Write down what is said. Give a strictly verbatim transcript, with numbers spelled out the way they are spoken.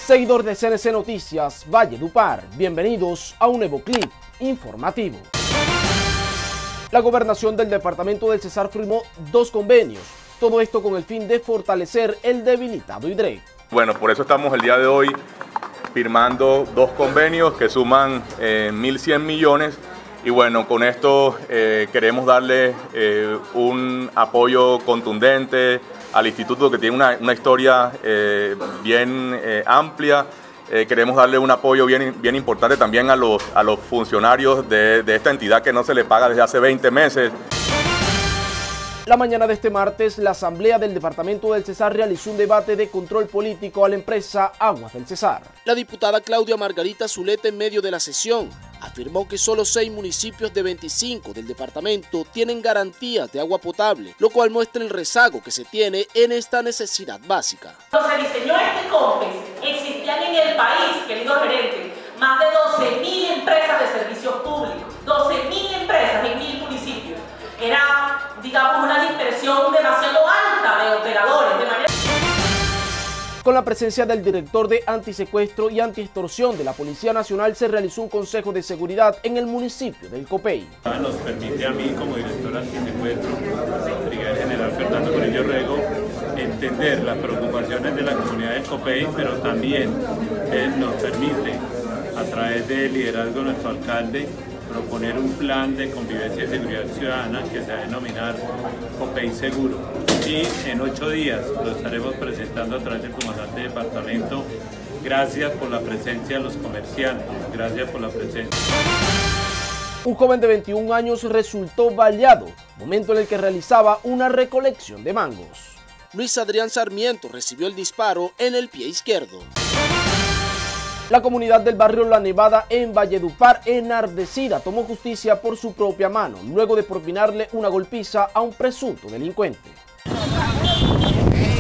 Seguidor de C N C Noticias, Valledupar, bienvenidos a un nuevo clip informativo. La gobernación del departamento del Cesar firmó dos convenios, todo esto con el fin de fortalecer el debilitado I D R E. Bueno, por eso estamos el día de hoy firmando dos convenios que suman eh, mil cien millones y bueno, con esto eh, queremos darle eh, un apoyo contundente al instituto, que tiene una, una historia eh, bien eh, amplia. Eh, queremos darle un apoyo bien, bien importante también a los, a los funcionarios de, de esta entidad que no se le paga desde hace veinte meses. La mañana de este martes, la Asamblea del Departamento del Cesar realizó un debate de control político a la empresa Aguas del Cesar. La diputada Claudia Margarita Zuleta, en medio de la sesión, afirmó que solo seis municipios de veinticinco del departamento tienen garantías de agua potable, lo cual muestra el rezago que se tiene en esta necesidad básica. Cuando se diseñó este COMPES, existían en el país, querido gerente, más de doce mil empresas de servicios públicos, doce mil empresas en mil municipios. Era, digamos, una dispersión demasiado alta de operadores, de manera... Con la presencia del director de antisecuestro y antiextorsión de la Policía Nacional, se realizó un consejo de seguridad en el municipio del Copey. Nos permite a mí, como director antisecuestro, brigadier general Fernando Murillo Rego, entender las preocupaciones de la comunidad del Copey, pero también eh, nos permite, a través del liderazgo de nuestro alcalde, proponer un plan de convivencia y seguridad ciudadana que se va a denominar Copey Seguro. Y en ocho días lo estaremos presentando a través del comandante de departamento. Gracias por la presencia de los comerciantes, gracias por la presencia. Un joven de veintiún años resultó baleado, momento en el que realizaba una recolección de mangos. Luis Adrián Sarmiento recibió el disparo en el pie izquierdo. La comunidad del barrio La Nevada en Valledupar, enardecida, tomó justicia por su propia mano, luego de propinarle una golpiza a un presunto delincuente.